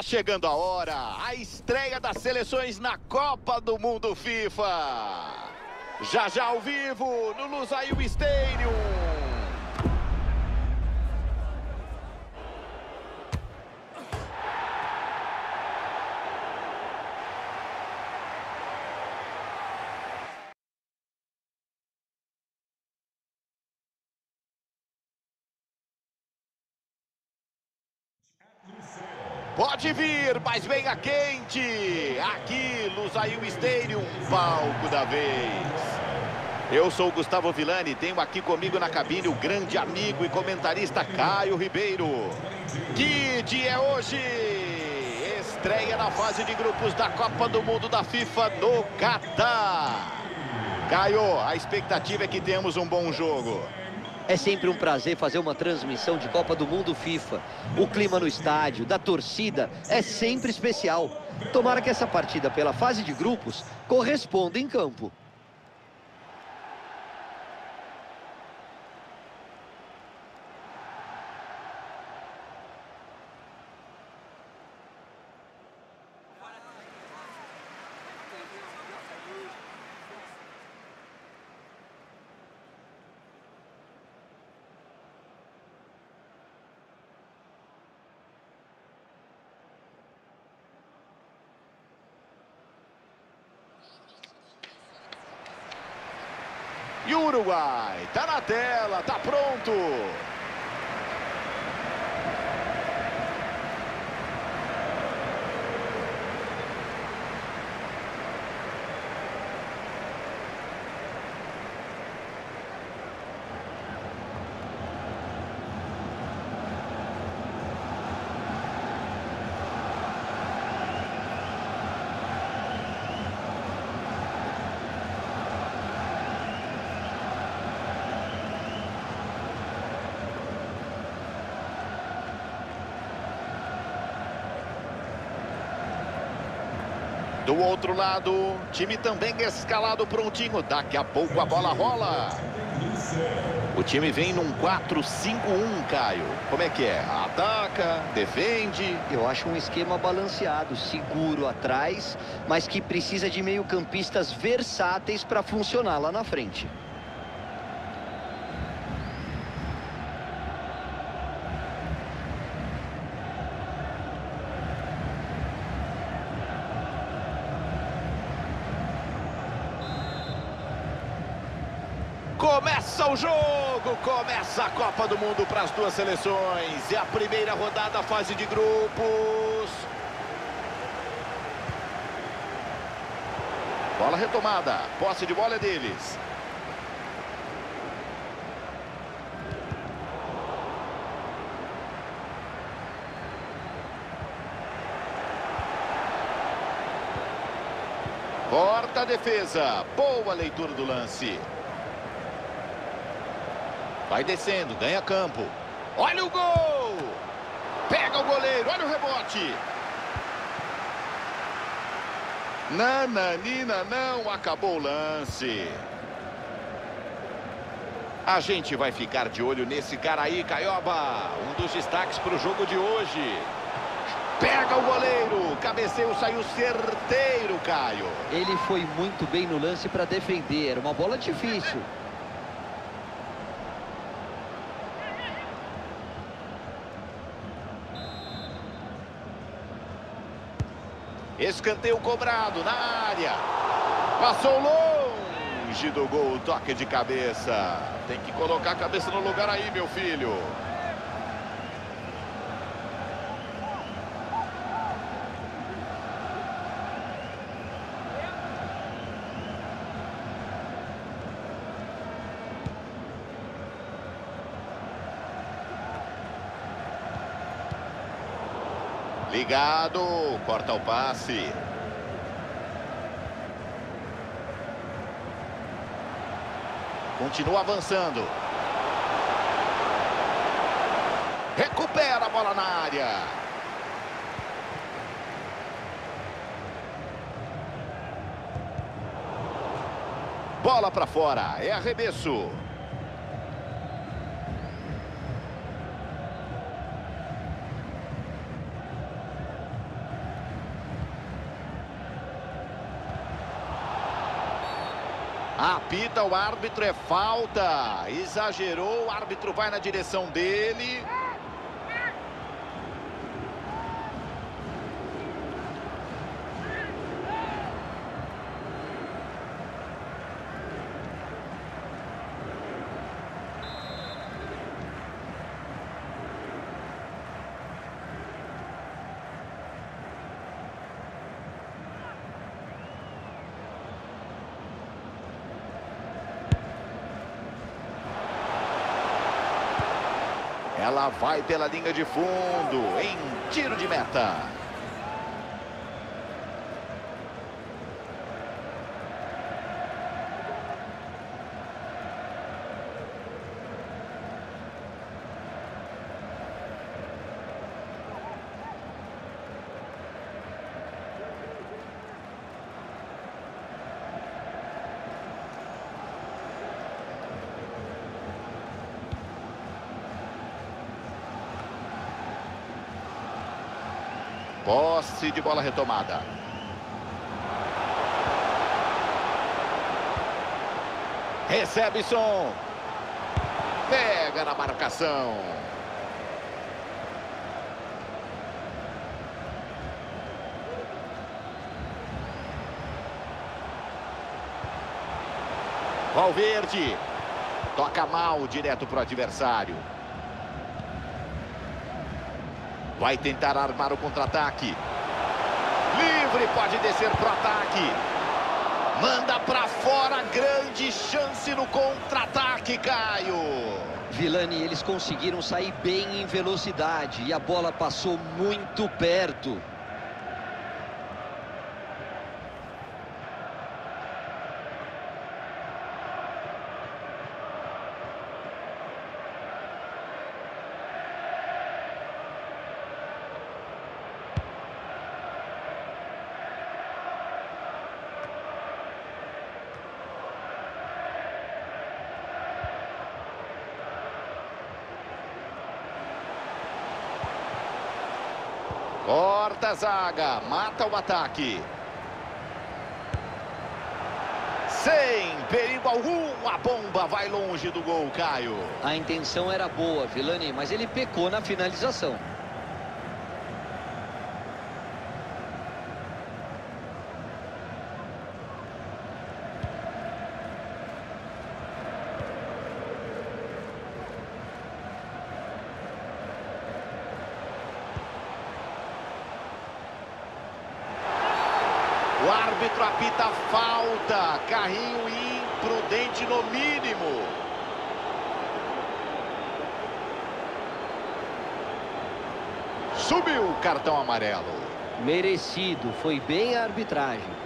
chegando a hora, a estreia das seleções na Copa do Mundo FIFA. Já já ao vivo, no Lusail Stadium. Pode vir, mas venha quente. Aqui, Lusail Stadium, palco da vez. Eu sou o Gustavo Villani e tenho aqui comigo na cabine o grande amigo e comentarista Caio Ribeiro. Que dia é hoje? Estreia na fase de grupos da Copa do Mundo da FIFA no Catar. Caio, a expectativa é que temos um bom jogo. É sempre um prazer fazer uma transmissão de Copa do Mundo FIFA. O clima no estádio, da torcida, é sempre especial. Tomara que essa partida pela fase de grupos corresponda em campo. E o Uruguai, tá na tela, tá pronto. Do outro lado, time também escalado prontinho. Daqui a pouco a bola rola. O time vem num 4-5-1, Caio. Como é que é? Ataca, defende. Eu acho um esquema balanceado, seguro atrás, mas que precisa de meio-campistas versáteis para funcionar lá na frente. Começa o jogo, começa a Copa do Mundo para as duas seleções. É a primeira rodada, fase de grupos. Bola retomada, posse de bola é deles. Corta a defesa, boa leitura do lance. Vai descendo, ganha campo. Olha o gol! Pega o goleiro, olha o rebote. Nananina, não, acabou o lance. A gente vai ficar de olho nesse cara aí, Caioba. Um dos destaques para o jogo de hoje. Pega o goleiro, cabeceio, saiu certeiro, Caio. Ele foi muito bem no lance para defender, era uma bola difícil. Escanteio cobrado na área. Passou longe do gol, toque de cabeça. Tem que colocar a cabeça no lugar aí, meu filho. Ligado, corta o passe. Continua avançando. Recupera a bola na área. Bola para fora, é arremesso. Apita o árbitro, é falta. Exagerou, o árbitro vai na direção dele. Ela vai pela linha de fundo, em tiro de meta. Posse de bola retomada. Recebe som. Pega na marcação. Valverde. Toca mal direto para o adversário. Vai tentar armar o contra-ataque. Livre, pode descer pro ataque. Manda para fora, grande chance no contra-ataque, Caio. Vilani, eles conseguiram sair bem em velocidade e a bola passou muito perto. Corta a zaga, mata o ataque. Sem perigo algum, a bomba vai longe do gol, Caio. A intenção era boa, Vilani, mas ele pecou na finalização. O árbitro apita falta, carrinho imprudente no mínimo. Subiu o cartão amarelo. Merecido, foi bem a arbitragem.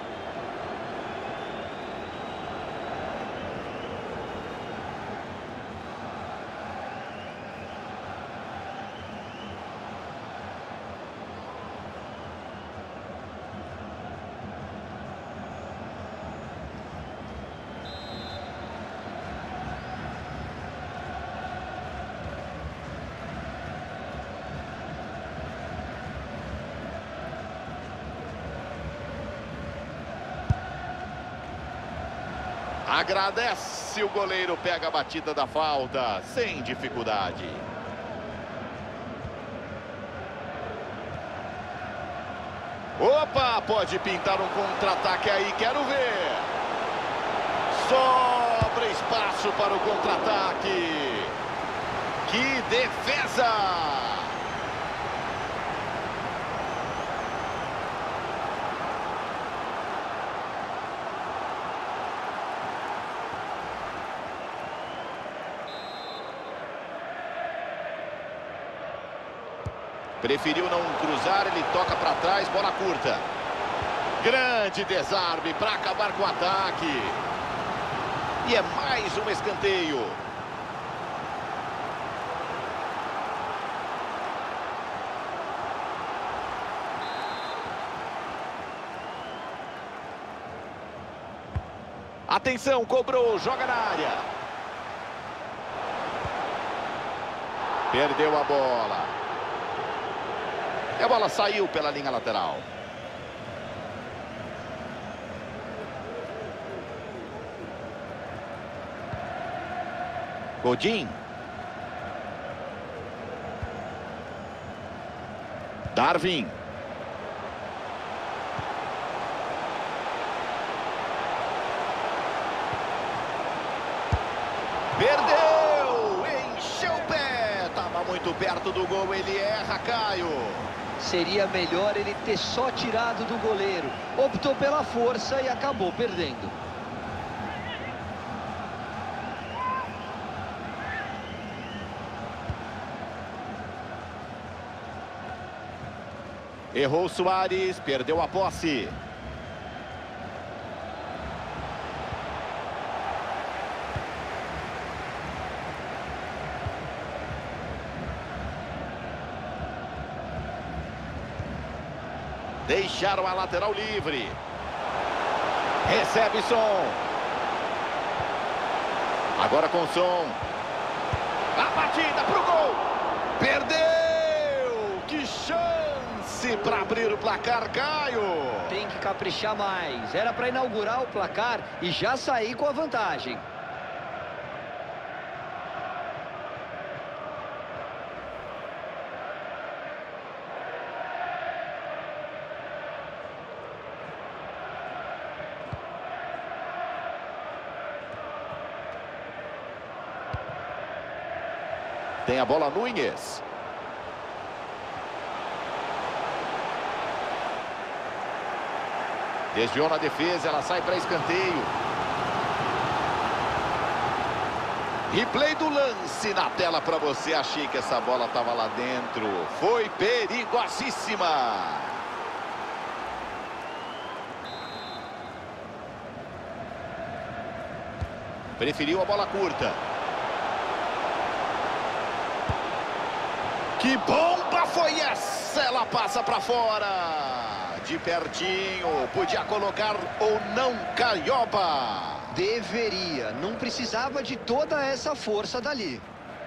Agradece, o goleiro pega a batida da falta, sem dificuldade. Opa, pode pintar um contra-ataque aí, quero ver. Sobra espaço para o contra-ataque. Que defesa! Preferiu não cruzar, ele toca para trás, bola curta. Grande desarme para acabar com o ataque. E é mais um escanteio. Atenção, cobrou, joga na área. Perdeu a bola. E a bola saiu pela linha lateral. Godin. Darwin. Perdeu! Encheu o pé! Estava muito perto do gol, ele erra, Caio. Seria melhor ele ter só tirado do goleiro. Optou pela força e acabou perdendo. Errou Soares, perdeu a posse. Deixaram a lateral livre. Recebe som. Agora com som. A batida pro gol. Perdeu! Que chance para abrir o placar, Caio. Tem que caprichar mais. Era para inaugurar o placar e já sair com a vantagem. Tem a bola Núñez. Desviou na defesa, ela sai para escanteio. Replay do lance na tela para você. Achei que essa bola estava lá dentro. Foi perigosíssima. Preferiu a bola curta. Que bomba foi essa? Ela passa para fora. De pertinho. Podia colocar ou não Caioba. Deveria. Não precisava de toda essa força dali.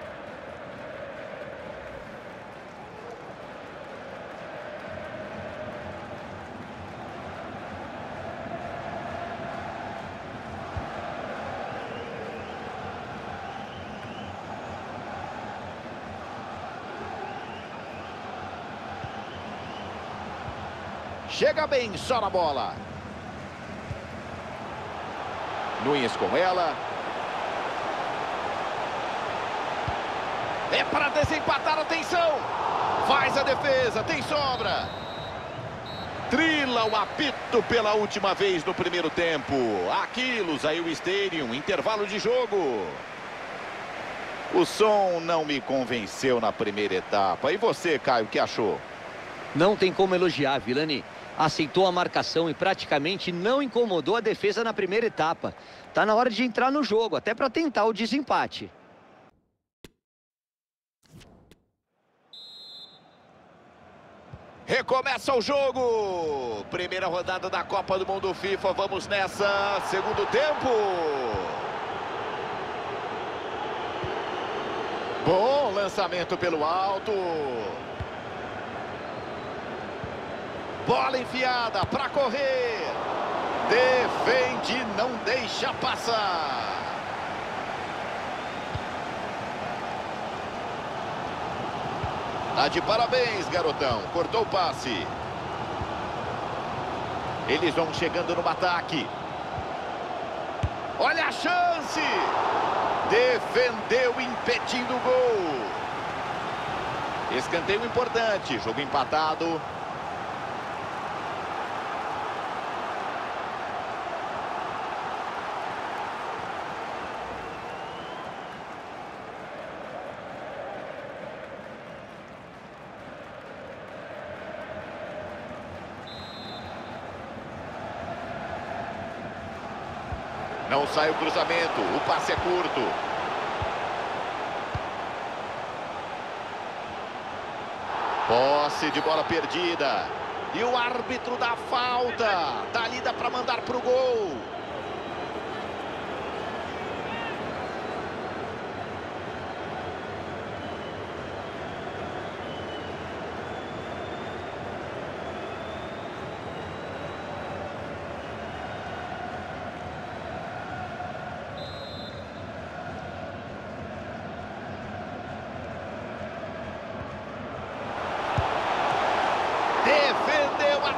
Chega bem, só na bola. Núñez com ela. É para desempatar, atenção. Faz a defesa, tem sobra. Trila o apito pela última vez no primeiro tempo. Aqui, Lusail Stadium, intervalo de jogo. O som não me convenceu na primeira etapa. E você, Caio, o que achou? Não tem como elogiar, Vilani. Aceitou a marcação e praticamente não incomodou a defesa na primeira etapa. Tá na hora de entrar no jogo, até para tentar o desempate. Recomeça o jogo. Primeira rodada da Copa do Mundo FIFA. Vamos nessa. Segundo tempo. Bom lançamento pelo alto. Bola enfiada para correr. Defende, não deixa passar. Tá de parabéns, garotão. Cortou o passe. Eles vão chegando no ataque. Olha a chance. Defendeu, impedindo o gol. Escanteio importante. Jogo empatado. Não sai o cruzamento, o passe é curto. Posse de bola perdida. E o árbitro dá falta. Dali dá para mandar para o gol.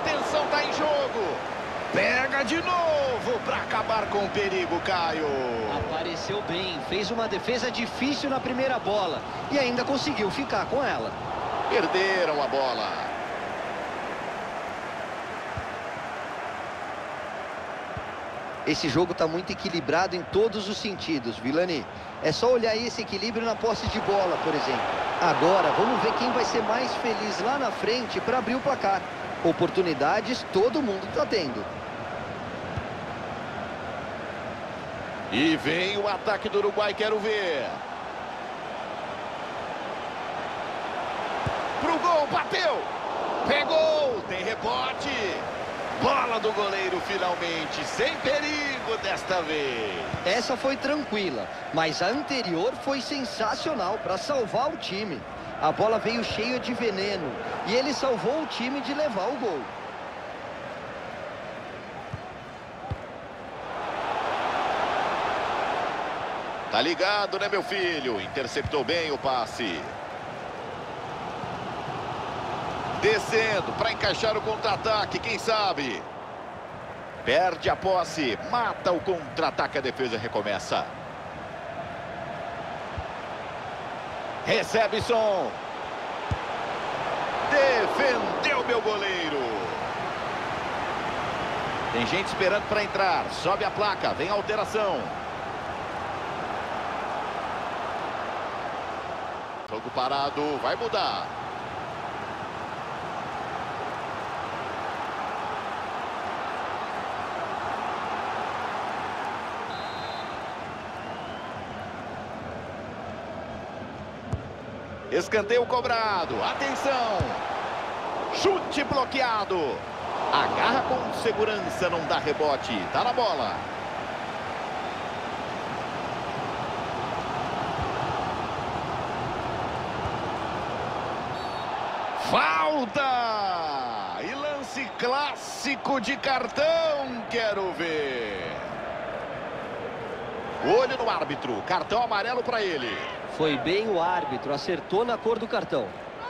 atenção, tá em jogo. Pega de novo para acabar com o perigo, Caio. Apareceu bem, fez uma defesa difícil na primeira bola e ainda conseguiu ficar com ela. Perderam a bola. Esse jogo está muito equilibrado em todos os sentidos, Vilani. É só olhar esse equilíbrio na posse de bola, por exemplo. Agora, vamos ver quem vai ser mais feliz lá na frente para abrir o placar. Oportunidades todo mundo está tendo. E vem o ataque do Uruguai, quero ver. Pro gol, bateu. Pegou, tem rebote. Bola do goleiro finalmente, sem perigo desta vez. Essa foi tranquila, mas a anterior foi sensacional para salvar o time. A bola veio cheia de veneno e ele salvou o time de levar o gol. Tá ligado, né, meu filho? Interceptou bem o passe. Descendo para encaixar o contra-ataque, quem sabe? Perde a posse, mata o contra-ataque, a defesa recomeça. Recebe som. Defendeu meu goleiro. Tem gente esperando para entrar. Sobe a placa, vem a alteração. Jogo parado, vai mudar. Escanteio cobrado, atenção. Chute bloqueado. Agarra com segurança, não dá rebote. Tá na bola. Falta! E lance clássico de cartão, quero ver. Olho no árbitro, cartão amarelo para ele. Foi bem o árbitro, acertou na cor do cartão.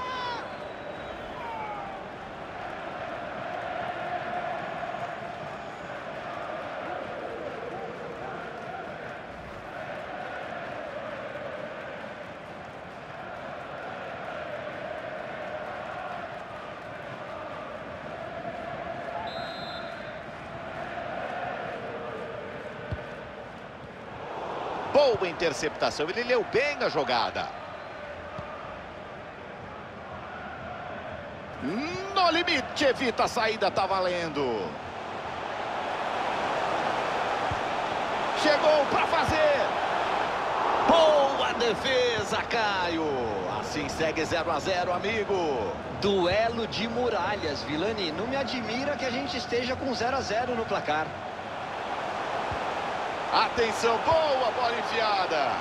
Boa interceptação, ele leu bem a jogada. No limite, evita a saída, tá valendo. Chegou para fazer. Boa defesa, Caio. Assim segue 0 a 0, amigo. Duelo de muralhas, Vilani. Não me admira que a gente esteja com 0 a 0 no placar. Atenção, boa bola enfiada.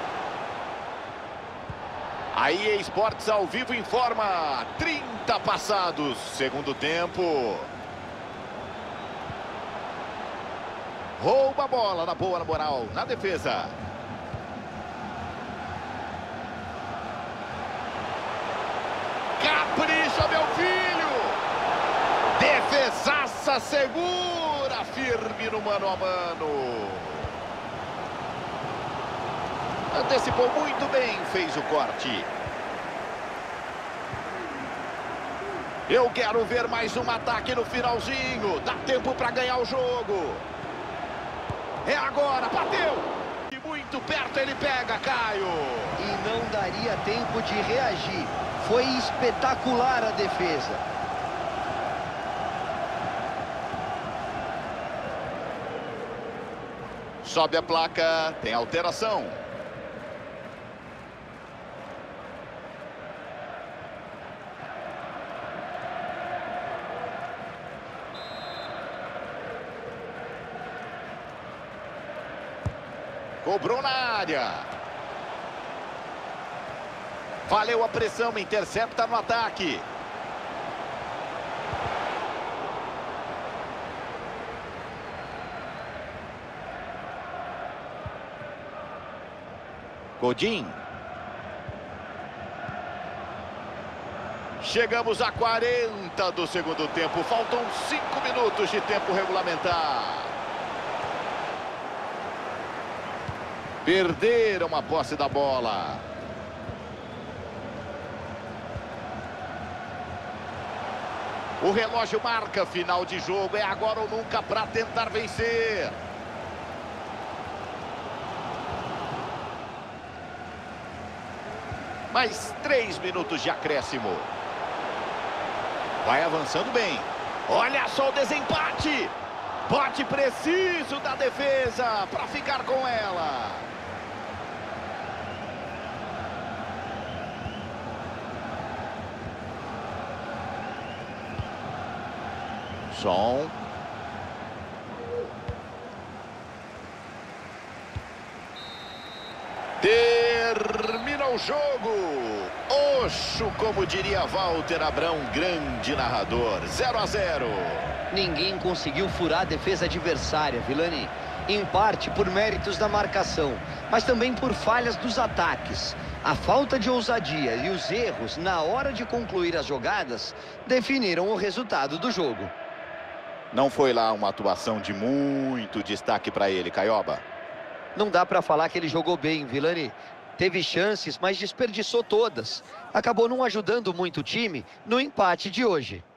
A EA Sports ao vivo informa 30 passados, segundo tempo. Rouba a bola na boa, na moral, na defesa. Capricha, meu filho. Defesaça segura, firme no mano a mano. Antecipou muito bem, fez o corte. Eu quero ver mais um ataque no finalzinho. Dá tempo para ganhar o jogo. É agora, bateu. E muito perto ele pega, Caio. E não daria tempo de reagir. Foi espetacular a defesa. Sobe a placa, tem alteração. Cobrou na área. Valeu a pressão, intercepta no ataque. Godin. Chegamos a 40 do segundo tempo. Faltam 5 minutos de tempo regulamentar. Perderam a posse da bola. O relógio marca final de jogo. É agora ou nunca para tentar vencer. Mais 3 minutos de acréscimo. Vai avançando bem. Olha só o desempate. Bote preciso da defesa para ficar com ela. Som. Termina o jogo. Oxo, como diria Walter Abrão, grande narrador. 0 a 0. Ninguém conseguiu furar a defesa adversária, Vilani. Em parte por méritos da marcação, mas também por falhas dos ataques. A falta de ousadia e os erros na hora de concluir as jogadas definiram o resultado do jogo. Não foi lá uma atuação de muito destaque para ele, Caioba. Não dá para falar que ele jogou bem, Vilani. Teve chances, mas desperdiçou todas. Acabou não ajudando muito o time no empate de hoje.